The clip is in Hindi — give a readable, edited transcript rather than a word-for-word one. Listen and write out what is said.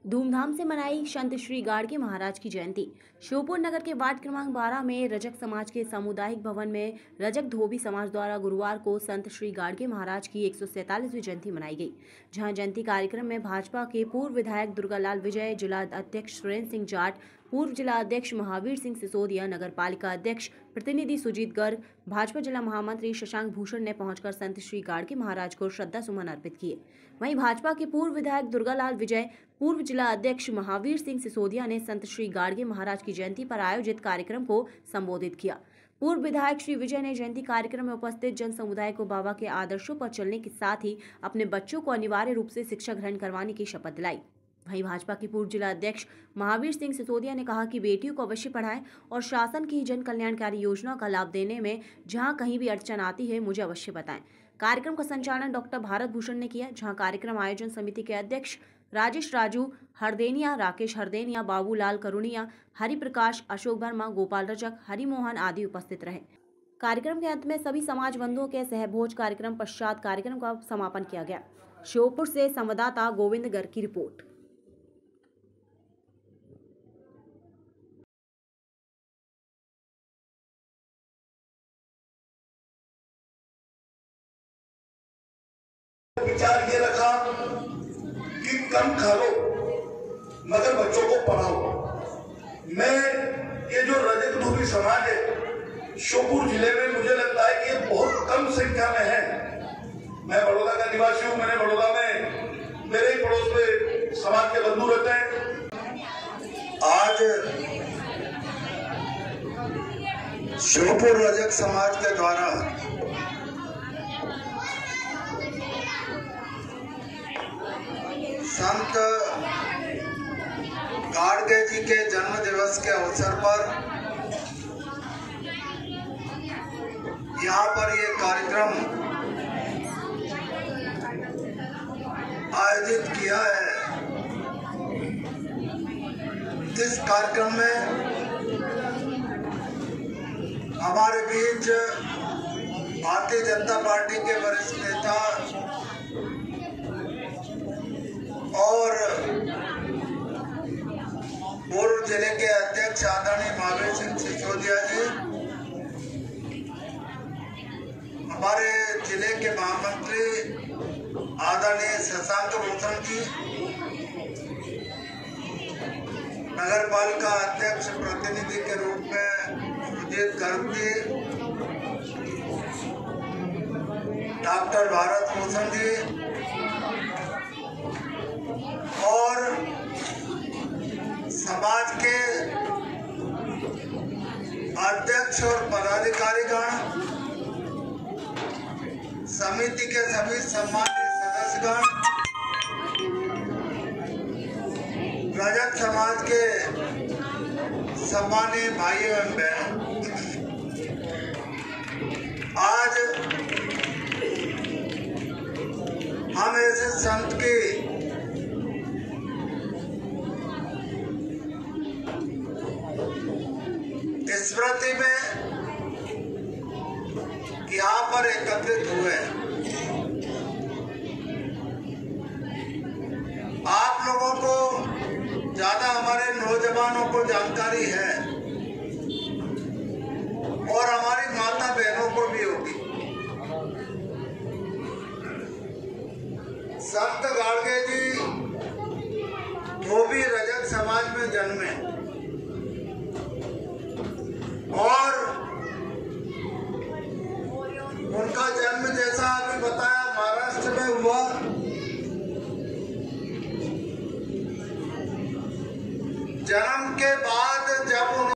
धूमधाम से मनाई संत श्री गाड़गे महाराज की जयंती। श्योपुर नगर के वार्ड क्रमांक 12 में रजक समाज के सामुदायिक भवन में रजक धोबी समाज द्वारा गुरुवार को संत श्री गाड़गे महाराज की 147वीं जयंती मनाई गई, जहां जयंती कार्यक्रम में भाजपा के पूर्व विधायक दुर्गालाल विजय, जिला अध्यक्ष सुरेंद्र सिंह जाट, पूर्व जिला अध्यक्ष महावीर सिंह सिसोदिया, नगर पालिका अध्यक्ष प्रतिनिधि सुजीत गर्ग, भाजपा जिला महामंत्री शशांक भूषण ने पहुंचकर संत श्री गाड़गे महाराज को श्रद्धा सुमन अर्पित किए। वहीं भाजपा के पूर्व विधायक दुर्गालाल विजय, पूर्व जिला अध्यक्ष महावीर सिंह सिसोदिया ने संत श्री गाड़गे महाराज की जयंती पर आयोजित कार्यक्रम को संबोधित किया। पूर्व विधायक श्री विजय ने जयंती कार्यक्रम में उपस्थित जन समुदाय को बाबा के आदर्शों पर चलने के साथ ही अपने बच्चों को अनिवार्य रूप से शिक्षा ग्रहण करवाने की शपथ दिलाई। वहीं भाजपा के पूर्व जिला अध्यक्ष महावीर सिंह सिसोदिया ने कहा कि बेटियों को अवश्य पढ़ाएं और शासन की जन कल्याणकारी योजना का लाभ देने में जहां कहीं भी अड़चन आती है मुझे अवश्य बताएं। कार्यक्रम का संचालन डॉक्टर भारत भूषण ने किया, जहां कार्यक्रम आयोजन समिति के अध्यक्ष राजेश राजू हरदेनिया, राकेश हरदेनिया, बाबूलाल करुणिया, हरिप्रकाश, अशोक वर्मा, गोपाल रजक, हरिमोहन आदि उपस्थित रहे। कार्यक्रम के अंत में सभी समाज बंधुओं के सहभोज कार्यक्रम पश्चात कार्यक्रम का समापन किया गया। श्योपुर से संवाददाता गोविंद गर्ग की रिपोर्ट। विचार ये रखा कि कम खा लो मगर बच्चों को पढ़ाओ। मैं ये जो रजक धोबी समाज है श्योपुर जिले में, मुझे लगता है कि ये बहुत कम संख्या में है। मैं बड़ौदा का निवासी हूँ, मैंने बड़ौदा में मेरे ही पड़ोस में समाज के बंधु रहते हैं। आज श्योपुर रजक समाज के द्वारा संत गाड़गे जी के जन्म दिवस के अवसर पर यहाँ पर ये कार्यक्रम आयोजित किया है। इस कार्यक्रम में हमारे बीच भारतीय जनता पार्टी के वरिष्ठ नेता और पूर्व जिले के अध्यक्ष आदरणीय महावीर सिंह सिसोदिया जी, हमारे जिले के महामंत्री आदरणीय शशांक भूषण जी, नगर पालिका अध्यक्ष प्रतिनिधि के रूप में सुजीत गर्ग जी, डॉक्टर भारत भूषण जी और समाज के अध्यक्ष और पदाधिकारीगण, समिति के सभी सम्मानित सदस्यगण, रजक समाज के सम्मानित भाई एवं बहन, आज हम ऐसे संत की स्मृति में यहाँ पर एकत्रित हुए। आप लोगों को ज्यादा हमारे नौजवानों को जानकारी है और हमारी माता बहनों को भी होगी। संत गाड़गे जी धोबी रजक समाज में जन्मे और उनका जन्म जैसा अभी बताया महाराष्ट्र में हुआ। जन्म के बाद